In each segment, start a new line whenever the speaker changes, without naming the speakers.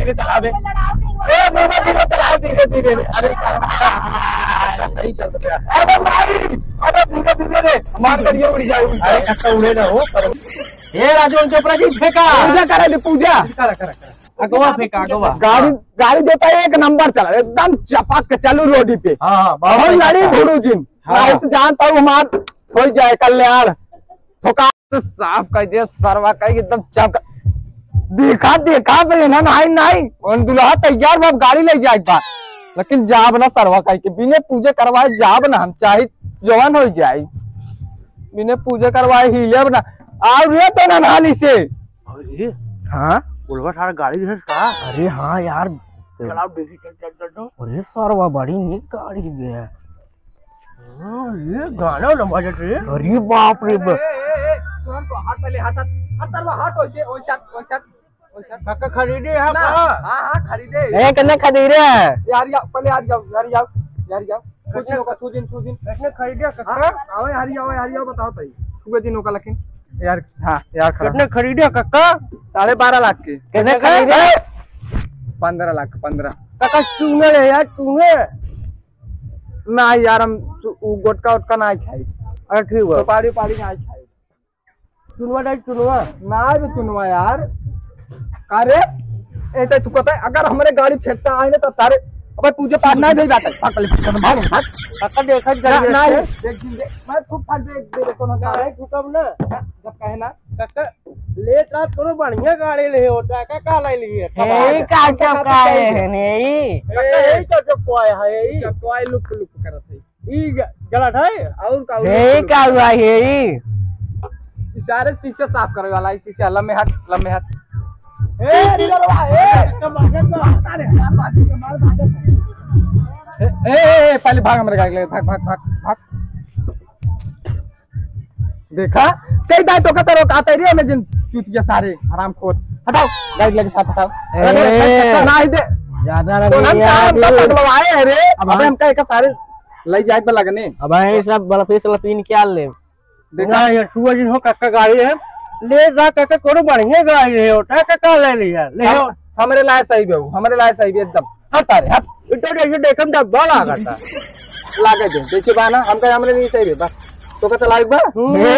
धीरे चला दे, धीरे चला, धीरे धीरे। अरे नहीं चलते यार, अरे भाई, अरे धीरे धीरे रे, मार करिए उड़ जाए। अरे कक्का उड़े ना हो। ये राजू चोपड़ा जी फेंका, पूजा करे थे, पूजा करा करा करा, अगवा फेंका, अगवा। गाड़ी गाड़ी देता है, एक नंबर चला, एकदम चपाक के चालू रोडी पे। हाँ बहुत गाड़ी घोड़ू जिन, तो जानता हूँ हमार हो जाए कल्याण। ठोका तो साफ कर दिया सरवा का, एकदम चमक। देखा देखा पे ना, नहीं नहीं और दुल्हा तैयार, वो गाड़ी ले जाए बात, लेकिन जाब ना सरवा का के बिना पूजे करवाए जाब ना, हम चाहे जवान हो जाए बिना पूजे करवाए ही ले ना। और ये तो ना नाली से। अरे हाँ बुलवा सारा गाड़ी है का। अरे हाँ यार चलाओ, देखी चल चल चल। अरे सरवा बड़ी नीक गाड़ी है। ये गाना लंबा चल। अरे बाप रे बाप, हाथ पहले हाथ हाथ काका खरीदे है। हाँ खरीदे। ए कितने खरीदे यार? पहले यार जाओ यार, जाओ यार, जाओ कुछ होगा सुदिन कितने खरीदे काका? आओ यार, आओ बताओ भाई, सुबह दिन होगा लेकिन यार। हाँ यार कितने खरीदे काका? 12.5 लाख के। कितने खरीदे? 15 लाख। 15 काका चूने है यार, चूने ना यार, हम गोटका उटका ना खाई। अरे ठीक है, सुपारी पारी ना खाई। चुनवा डाल, चुनवा ना भी चुनवा यार। अरे ऐसे तू कहता है, अगर हमारे गाड़ी फेंकता आए ना तो सारे अब तुझे पास ना दे जाता। काका देखा ना मैं खूब फट दे देखो ना है कब ना, जब कहे ना काका ले रात करो बढ़िया गाड़ी ले होता है का ले लिए ए का क्या का है नहीं काका यही तो जो कोई है, ये कोई लुक लुक करत है ई गलत है। और का ए का हुआ है? सारे शीशे साफ करे वाला है, शीशे लम्बे हाथ। ए निकलवा, ए पहले भाग, हमारे गाड़ी ले भाग भाग भाग भाग। देखा कई दाई तो कसर आता है रे में जिन चूतिया सारे आराम खोर। हटाओ गाड़ी लेके साथ हटाओ। ना ही दे ज्यादा लगवाए रे, अब हम कहे का सारे ले जाए पे लगने। अब ये सब बलफीस लपीन क्या ले देखा यार, सुबह जिन हो काका गाड़ी है ले जा काका, करो बढ़िया गाड़ी है ओटा काका ले लिया ले हो। हमरे लाए सही बे, हमरे लाए सही बे एकदम। हटा रे हट, इतो देखो देखम जब बड़ा आगता लागे दे जैसे बाना हम कहे हमरे नहीं सही बे बस तो का चलाइक बा।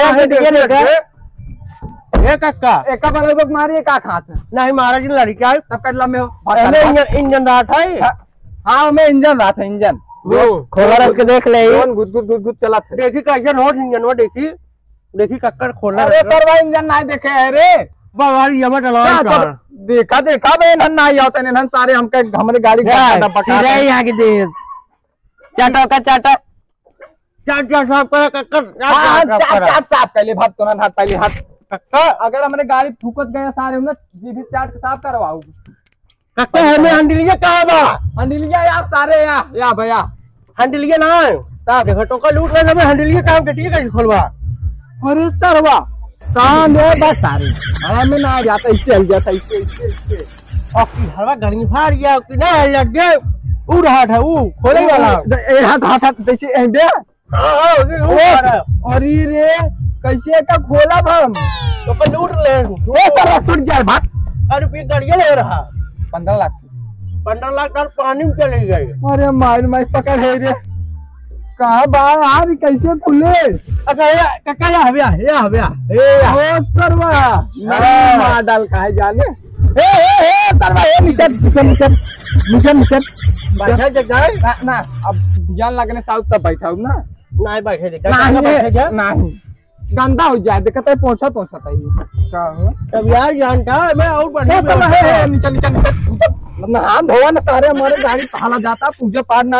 ए काका एक का बगल बक मारी का खात नहीं मारा जिन लड़ी क्या तब कर लम्बे हो इंजन रात है। हां मैं इंजन रात है, इंजन खोला रख के देख ले, गुद गुद गुद गुद चला था। देखी का इंजन हो, इंजन वो देखी देखी कक्कर खोला। अरे सरवा इंजन ना देखे है रे बावारी यमट लगा। देखा देखा बे नन ना आते ने नन सारे हमके हमरे गाड़ी का पका रे यहां के दे चाटा का चाटा चाटा साफ कर कक्कर साफ कर ले भात तो ना हाथ पहले हाथ कक्का। अगर हमरे गाड़ी फूकत गया सारे ना जीभी चाट के साफ करवाओ कक्का। हमें हंडिलिया कहां बा? हंडिलिया यार सारे या भैया हंडिलिया ना ता देखो टोका लूट ले हमें हंडिलिया काम के ठीक है खोलवा। अरे सरवा कहां ले बस सारे हमें ना जाता, इससे हल जाता, इससे और की हलवा गणी फाड़ गया कि ना लग गए उ रहा था उ खोले वाला ए हाथ जैसे ए बे। हां अरे रे कैसे का खोला हम तो पर लूट ले ओ तरह टूट जाए भाग। अरे रुपये गाड़िया ले रहा 15 लाख 15 लाख डॉलर पानी में चले गए। अरे मार पकड़ है रे कहा बा यार कैसे खुले? अच्छा ये काका या हव्या ए ओ सरवा नहीं मार डाल काहे जाने। ए सरवा ए नीचे बैठा जगह ना अब ध्यान लगने साउथ तब बैठा हूं ना नहीं बैठे जगह नहीं गंदा हो जाए देखते पहुंचा है का तब यार जानता मैं और बढ़िया निकल नहा धोवा न सारे हमारे गाड़ी पहला जाता पूजा पाठ ना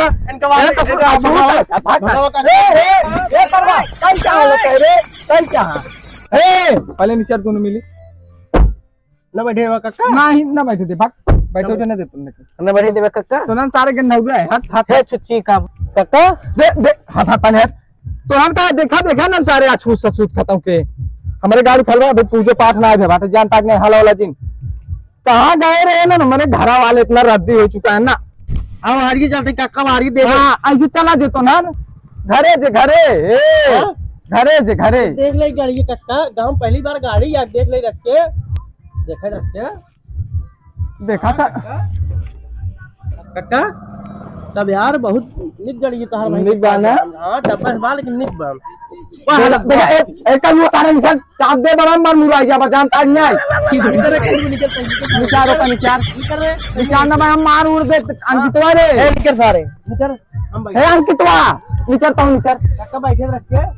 पहले नीचे दोनों मिली न बैठे काका नहीं न बैठे थे भाग बैठे उठे न दे तुमने न बैठे थे काका तो ना सारे गन्ना हुआ है हाथ हाथ है छुच्ची का काका दे हाथ हाथ पहले तो हम का देखा ना सारे अछूत सछूत खत्म के हमारे गाड़ी फलवा अभी पूजा पाठ ना है बात जान ताक नहीं हला वाला जिन कहाँ गए रहे ना हमारे घरा वाले इतना रद्दी हो चुका है ना। अब हारी जाते काका हारी दे ऐसे चला जेतो ना घरे देख ले गाड़ी काका गांव पहली बार गाड़ी याद देख ले रख के देखे देखा था
कक्का तब यार बहुत निक गड़ी तोहर भाई
निक बान है।
हां डब्बा बा लेकिन निक बान
देखा एक का वो सारे निशान चाप दे बराबर मुरा जा बजान ताज नहीं
इधर कहीं निकल
निशारों का निशान ना हम मार उड़ दे अंकितवा रे
ए निकल सारे निकल हम भाई
हे अंकितवा निकलता हूं निकल
कक्का बैठे रख के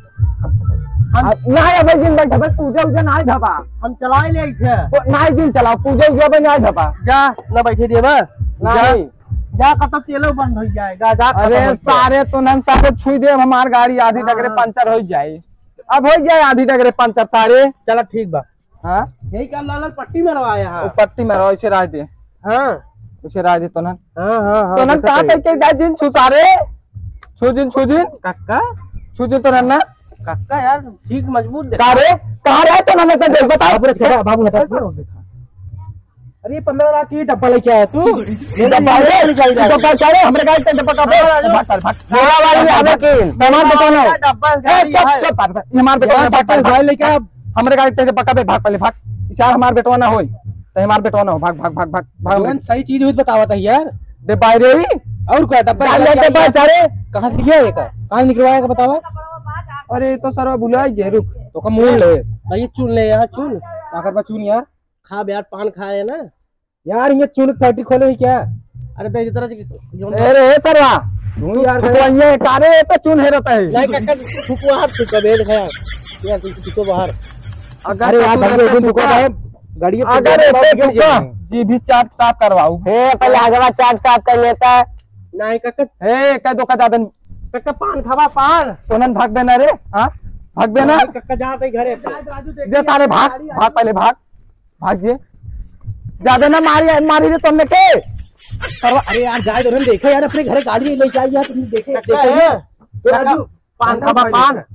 नहीं अबे दिन बैठा बस पूजा उजा नहीं धपा
हम चलाए ले थे
नहीं दिन चलाओ पूजा उजा पे नहीं धपा
जा ना बैठे दिए बा
नहीं
जा कब तक तेलो बंद हो जाएगा जा
अरे सारे तो नन सारे छुई दे हमार गाड़ी आधी टकरे पंचर हो जाए अब हो जाए आधी टकरे पंचर तारे
चला ठीक बा
हां
यही का लाल पट्टी मरवाया है
पट्टी में रहो इसे राज दे
हां
उसे राज दे तो नन
हां
तो नन का कहते दाजिन छुसारे छुजिन
कक्का
छुजिन तो नन ना
कक्का यार ठीक मजबूत दे
कारे कहां रहे तो नन तो बताओ
बाबू हटा देखा अरे 15 लाख की डब्बा लेके आया तू
डब्बा चले हमरे गाड़ी पे डब्बा का भाग बोला वाली आवे की सामान बताना
डब्बा
ये हमार बेटवा भाग लेके हमरे गाड़ी पे डब्बा पे भाग पहले भाग इशारा हमार बेटवा ना होई तो हमार बेटवा ना हो भाग भाग भाग भाग
भगवान सही चीज हुई बतावा था यार
दे बाहर ही
और क्या डब्बा
लेके पास सारे
कहां से लिया ये का कहां निकलवाया का बतावा
अरे तो सरवा भुला जे रुक तो का मूल ले
भाई चुन ले यार चुन आखिर बा चुन यार खा यार पान खाए ना यार ये चुन पार्टी खोले ही क्या अरे तो इस तरह
अरे सरवा तू यार ये कारे तो चुन है रहता है
नहीं कक्का फुकवा हाथ फुका बेल है यार तू बाहर
अगर यार भाई दिन दुको है गाड़ी अगर जी भी चाट साफ करवाऊ हे पहले आगवा चाट साफ कर लेता है
नहीं कक्का
हे कह दो का दादन
कक्का पान खावा पान
सोनन भाग देना रे हां भाग देना
कक्का जहां तक घरे
दे तारे भाग भाग पहले भाग जे ज्यादा ना मारी रे तुमने के
अरे यार जाए तो देखो यार अपने घर गाड़ी ले जाइए यार तुमने देखे राजू पान खावा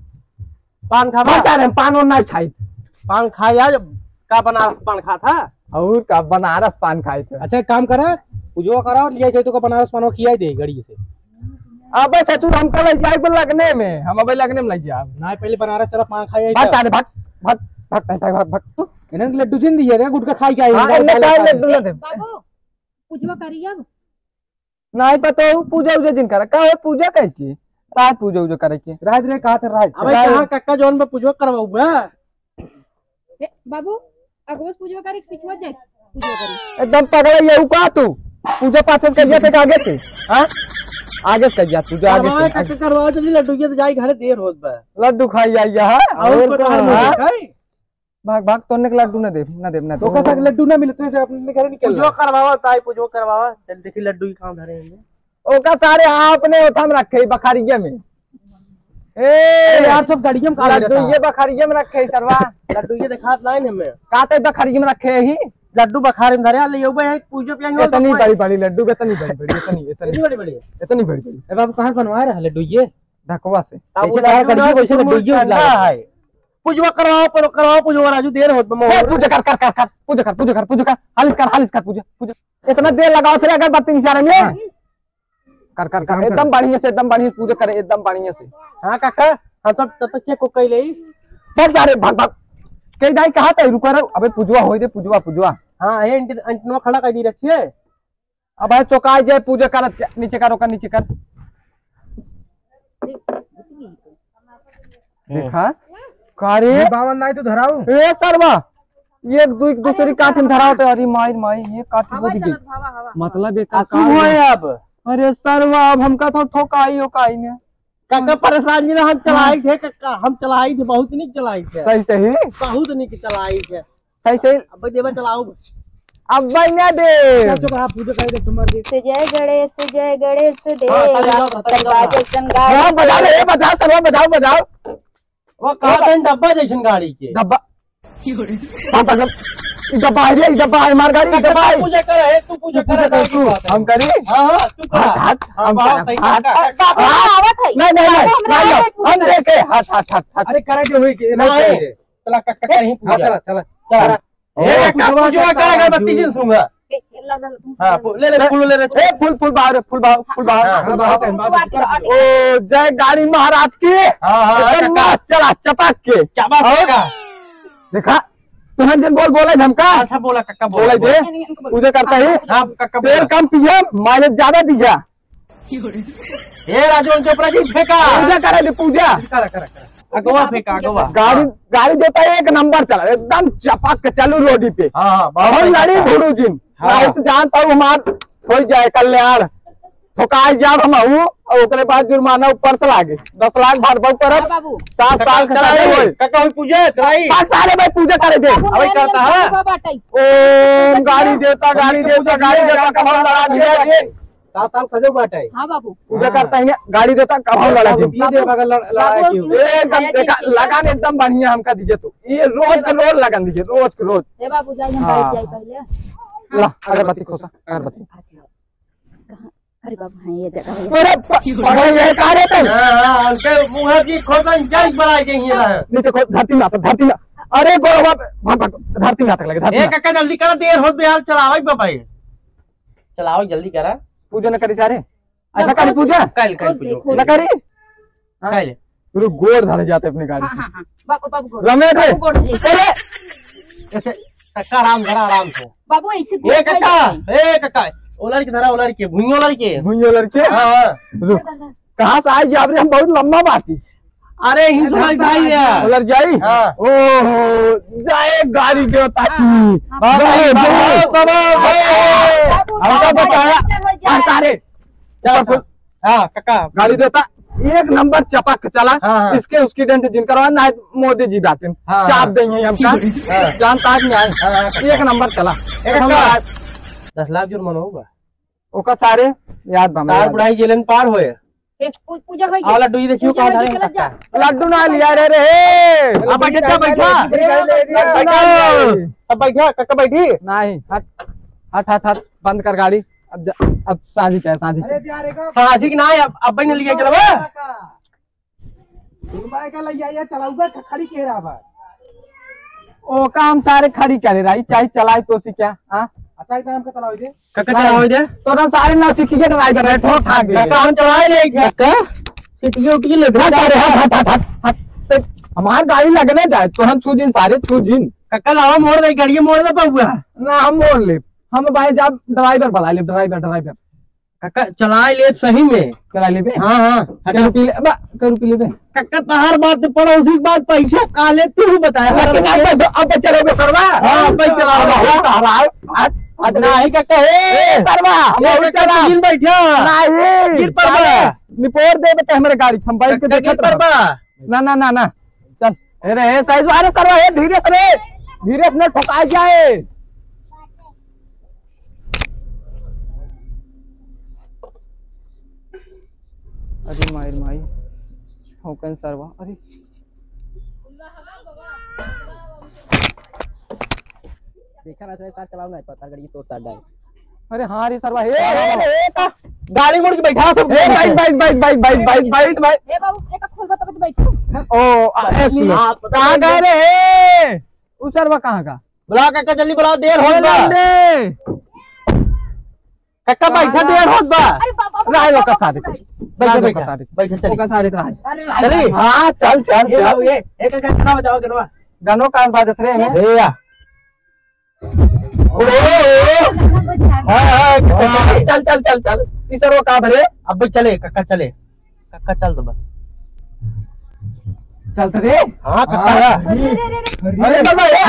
पान खावा
पान और नहीं खाई
पान खा यार का बनारस पान खा था
और का बनारस पान खाए थे
अच्छा काम करा पूजो करा और लिया तो का बनारस पान खिया दे गाड़ी से
अबे सचू हम कल जाए लगने में हम अबे लगने में लग जाए
ना पहले बनारस चला पान खाया
भाग तारे भाग भाग भाग भाग भाग
इन्हें लड्डू जिन दिए रे गुटका खाई के
हां लड्डू ना दे
बाबू पूजवा करी अब
नहीं पता पूजा उजा जिन कर का है पूजा कह की रात पूजा उजा करे के राज रे कहा था राज
अबे कहां कक्का जोन में पूजो करवाऊ बे
बाबू अगोस पूजवा करी पिछवा जाए पूजवा करी
एकदम पकड़ ये का तू पूजा पाठ कर जा के आगे से हां आगे से जा पूजा आगे से
कक्का करवाओ जल्दी लड्डू के तो जाई घरे देर होत बे
लड्डू खाई आई हां
और खाई
भाग भाग तोने के लड्डू ना दे
तो का साथ लड्डू ना मिले तो अपने घर निकल पूजो करवावा ताई पूजो करवावा चल देखी लड्डू ही कहां धरे हैं
ओका सारे आपने ओथम रखे बखारिया में ए
यार सब गाड़ियों में
लड्डू ये बखारिया में रखे सरवा
लड्डू ये दिखात लाइन हमें
काते बखारिया में रखे ही
लड्डू बखारे में धरे ले बे पूजो पियांगे
इतनी बड़ी लड्डू इतनी बड़ी
ए बाबू कहां बनवा रहा है लड्डू ये
ढकवा से
ऐसे गाड़ी वैसे लड्डू ये है पूजवा करवाओ पूजवा राजू देर होत
पूजा कर हालिस कर पूजा इतना देर लगाओ थे अगर बात इशारे में कर एकदम बढ़िया पूजा करे एकदम बढ़िया से
हां काका हम सब तब तक चेक को कई ले
भाग सारे भाग कई दाई कहां थे रुको रे अबे पूजवा होई दे पूजवा
हां ये अंटनो खड़ा कर दी रखिए
अब है चौकाई जाए पूजा करत नीचे कर देखा कारे
52 नहीं तो धराऊ
ए सरवा एक दूसरी काठी में धराओ तो अरे माई ये काठी बोली गई मतलब एक
का हुआ है अब
अरे सरवा अब हमका तो ठोकाई हो काई ने
काका परेशान जी हम चलाई थे काका हम चलाई थे बहुत नहीं चलाई थे
सही
बहुत नहीं चलाई थे
सही
अब देवा चलाओ
अब बना दे
चलो आप पूजा कर दे तुम्हारे
जय गणेश दे
बजाओ सरवा बजाओ
वो कहा डब्बा जैसन गाड़ी के
डब्बा डब्बा है मार गाड़ी डब्बा है
पूजा कर है तू पूजा कर
तू हम करी
हां तू कर
नहीं हम देखे हाथ
अरे करे जो हुई के नहीं चला कक्का कर ही पूजा चला ए पूजा कर अगरबत्ती जिन सूंगा हां ले फूल ले ए
फूल बाहर ओ जय गाड़ी महाराज की
हां
चला चपाक के
चाबा होगा
देखा तुम्हें जिन बोल बोला धमका।
अच्छा बोला कक्का
बोला जे पूजा करता है।
हाँ कक्का
तेल कम पिया, माइलेज ज्यादा दिया।
ये राजू चोपड़ा जी फेंका
पूजा करे दी पूजा।
करा अगवा फेंका अगवा।
गाड़ी देता है एक नंबर चला, एकदम चपाक के चालू रोडी पे।
हाँ
बहुत लड़ी भूरू जिन जानता हूँ हमार हो जाए कल्याण ठोकाई जाब हम और ओकरे बाद जुर्माना ऊपर से लागे 10 लाख भर बहु करब। 7 साल
कक्का पूजा चलाई
5 साल भाई पूजा करे दे।
अभी करता है
ओम गाड़ी देता कमाल लड़ा दिया।
7 साल सजो बाटे।
हाँ बाबू
पूजा करता है गाड़ी देता कमाल लड़ा लगान एकदम बढ़िया हमका दीजिए। तो ये रोज का रोज लगन दीजिए, रोज के रोज।
बाबू जाए हम बैठ जाए पहले।
ला अगरबत्ती खोसा अगरबत्ती।
अरे बाबू हाँ ये जगह
अरे ये का रे तुम?
हां उनके मुंह की खोसन जाई बनाई गई है।
नीचे खो धरती में अरे गोरवा भाग धरती में लगे धरती।
ए कक्का जल्दी करा, देर हो बिहार चलावे बाबा ये चलाओ जल्दी करा।
पूजा न करी सारे ऐसा करी पूजा
कल पूजा
न करी
कल
पूरे गोर धरे जाते अपनी गाड़ी।
हाँ बाबू
रमेश
अरे
ऐसे कक्का आराम से
बाबू ऐसे
ए कक्का ओलर की धरा ओलर के भुइयों लड़के।
हाँ कहाँ से आई जाब रे, हम बहुत लंबा बाटी।
अरे हिंदू भाई है
उलर जाई। ओहो जाए गाड़ी देवता की हमका बताया सारे।
हाँ कक्का
गाड़ी देता एक नंबर चपक चला। इसके उसकी डेंट जिन करवा ना मोदी जी बातें चाप देंगे हमका जानता नहीं आए। एक नंबर चला
10 लाख जुर्माना होगा
ओका सारे याद
तार बुढ़ाई जेलन पार होए।
पूजा होई
आ लड्डू ही देखियो कहां धारे
लड्डू ना लिया रे
अब बैठा कक्का बैठी
नहीं हट बंद कर गाड़ी। अब साझी क्या है
साझी ना अब नहीं लिया चलवा
ओ काम सारे खड़ी करे रही चाहे चलाई तो सी क्या। हाँ
कक्का चलाओ दे
तो ना सारे ना सीख के ड्राइवर है ठोक खा गए
कक्का हम चलाए ले कक्का सीटी उठी ले
हट हमार गाड़ी लगने जाए तो हम छूजिन सारे छूजिन।
कक्का लावा मोड़ दे गाड़ी मोड़ दे पाऊंगा
ना हम मोड़ ले हम भाई जब ड्राइवर बुला ले ड्राइवर
कक्का चलाए ले सही में
चला ले।
हाँ
रुपये ले
कक्का तहार बात पड़ोसी की बात पैसा काले तू बताया
अब चलोगे सरवा।
हाँ भाई चलाओ अदना ही कक्का ए
सरवा
चला गिर बैठा
नहीं
गिर परवा
निपोर दे बेटे हमारे गाड़ी हम बाइक पे
गिर परवा
ना चल अरे साइज वाले सरवा है धीरे से न ठोका जाए। अरे माई होकन सरवा अरे देखा ना चलाओ ना पता गाड़ी तो तार डाल। अरे हाँ रे सरवा
गाड़ी मोड़ के बैठा सब
बाइक
ए बाबू एक खोल बता तो बैठ।
ओ कहाँ गए रे उस सरवा कहाँ का
बुला कक्का जल्दी बुलाओ देर हो गया कक्का बैठा देर हो बा
अरे बाबा
राय लोग का सारे
बैठा
चलिए। हाँ चल
एक गाना बजाओ
गानों का बाजत रे में चल तीसर वो कहाँ भरे
अब चले कक्का चल तो
चलते रे।
हाँ कक्का
अरे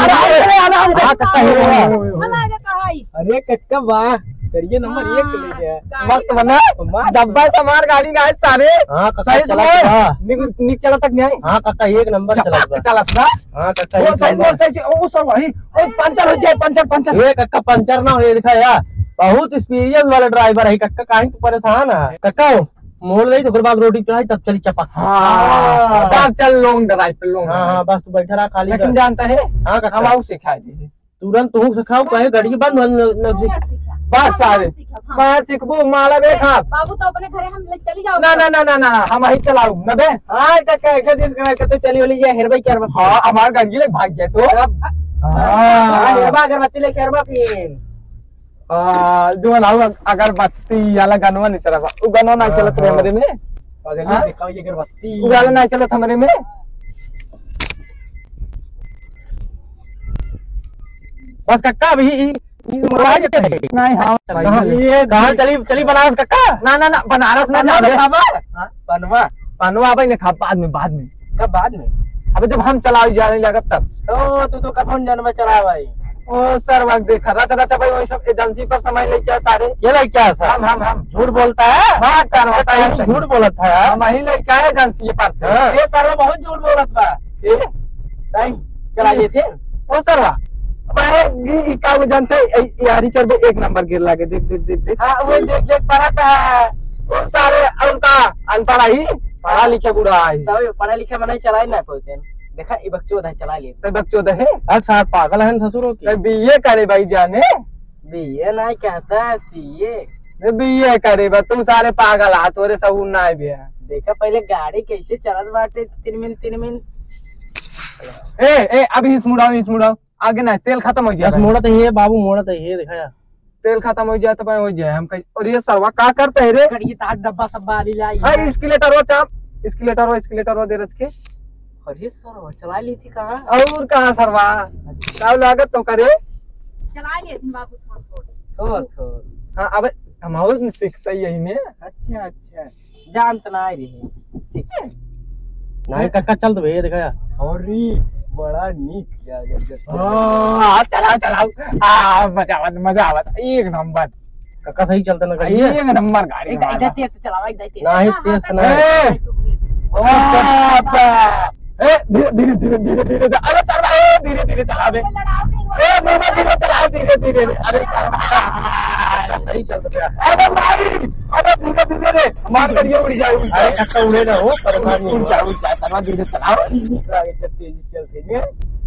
अरे कक्का वाह करिए नंबर 1 ले गया
मस्त बना डब्बा समार गाड़ी ना सारे।
हाँ कक्का
सही
चला
निक चला तक नहीं।
हाँ कक्का 1 नंबर चला हाँ कक्का
वो सही ओ सर वही ओ पंचर हो जाए पंचर
ये कक्का पंचर ना हो दिखा यार बहुत एक्सपीरियंस वाला ड्राइवर है कक्का काहे तू परेशान है कक्का मोड़ दे तो फिर बाद रोटी चढ़ाई तब चली चपा।
हाँ चल लॉन्ग ड्राइव पे लॉन्ग।
हाँ बस तू बैठा रहा खाली
लेकिन जानता है
हाँ कक्का
हम सिखाई दीजिए
तुरंत तू सिखाओ कहे गाड़ी बंद
बात सारे बाहर सीखबू माला बैठा
बाबू तो अपने घरे हम चली जाओ
ना हम ही चलाऊ न बे।
हाँ कक्का एक दिन तो चली वाली है हेरबा क्या
हाँ हमार गाड़ी ले भाग गया तो
हेरबा अगरबत्ती लेके हेरबा फिर
जो ना अगरबत्ती वाला गनवा नहीं चला वो गनवा नहीं चलत रे हमरे में
दिखाओ ये अगरबत्ती
वो वाला नहीं चलत हमरे में
बस कक्का अभी मोड़ा देते हैं।
नहीं हाँ
ये कहाँ चली बनारस कक्का?
ना बनारस ना
बनवा
जाओ।
बनवा
बनवा भाई ने खा बाद में
कब बाद में?
अबे जब हम चलाओ जाने लगा तब।
तू तो कफन जन्म चला भाई।
ओ सर वक्त देखा रचा भाई वही सब एजेंसी पर समय लेके आए सारे।
ये ले क्या था?
हम
झूठ बोलता है।
हाँ सर
झूठ बोलत था यार।
हम ही लेके आए एजेंसी पर से।
ये सर बहुत झूठ बोलत बा। नहीं चलाइए थे
ओ सर भाई का वो जानते यारी कर एक नंबर गिर लागे देख।
हाँ वो देख पढ़ा है।
वो सारे उनका अनपढ़ा ही पढ़ा लिखे बुरा है।
पढ़ा लिखा में नहीं चलाए ना कोई दिन। देखा ये बच्चों है चला लिए।
तो बच्चों है
अच्छा पागल है ससुरों की।
बीए करे भाई जाने
बीए नहीं कहता है सीए।
बीए करे बा तुम सारे पागल आ तोरे सब ना है भैया।
देखा पहले गाड़ी कैसे चलत बाटे 3 मिनट।
ए अभी इस मुड़ाओ आगे ना तेल खत्म हो जाए।
मोड़ा तो ये बाबू मोड़ा तो ये देखा यार
तेल खत्म हो जाए तो भाई हो जाए हम कहीं। और ये सरवा का करते है रे?
ये तार डब्बा सब बारी लाई
भाई स्केलेटर दे रख के।
अरे सर चला ली थी कहाँ?
और कहाँ सरवा क्या लागत तो करे
चला लिए थे बाबू थोड़ा।
हाँ अब हम सीखते यही ने।
अच्छा जान तो ना रही ठीक है। नहीं कक्का चल तो भैया देखा यार। अरे बड़ा नीक
चलाओ मजा आवत एक नंबर।
कक्का सही चलता ना
एक नंबर गाड़ी
इधर तेज से चलावा इधर तेज नहीं तेज से
धीरे अरे चल धीरे चला दे। धीरे चला धीरे अरे
सही चलता
अरे धीरे मार करिए उड़ जाए।
अरे कक्का उड़े ना हो परेशान नहीं
उड़ जाए धीरे चलाओ।
तेजी चलते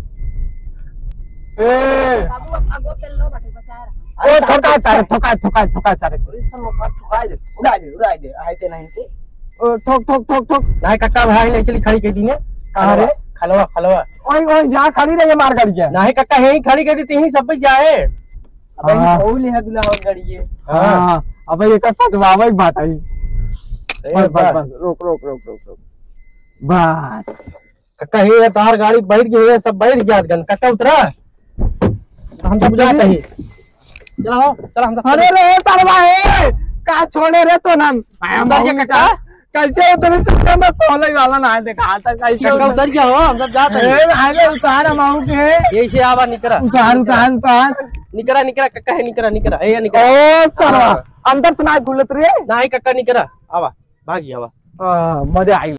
बाबू आगो तेल लो बाटे बचा रहा।
ओ ठोका सारे
उड़ा दे आते नहीं थे।
ठोक
नहीं कक्का भाई ले चली खड़ी कर दी ने।
कहाँ रे?
खलवा
ओए जहाँ खड़ी रही मार करिए।
नहीं कक्का यही खड़ी कर दी थी सब पे जाए। अबे
हाँ।
बहुल है दुल्हा हो गड़ी है।
हाँ अब ये का सजवावा ही बात आई। बस रोक बस
कक्का ये तार गाड़ी बैठ गई है सब बैठ गया गन कक्का उतरा हम सब जाते ही चलो चल हम
अरे रे तरवा है का छोड़े रे तो नन
अंदर के कक्का
कैसे उतरे सकते मैं तोले वाला ना देखा था कैसे
कक्का उतर गया हो हम सब जाते हैं।
आगे उतार माऊ के
यही से आवा निकरा
उतार
निकरा कक्का है निकरा ए निकरा।
ओ सरवा अंदर से ना खुलत रे
नहीं कक्का निकरा आवा भागी आवा
मजा आई।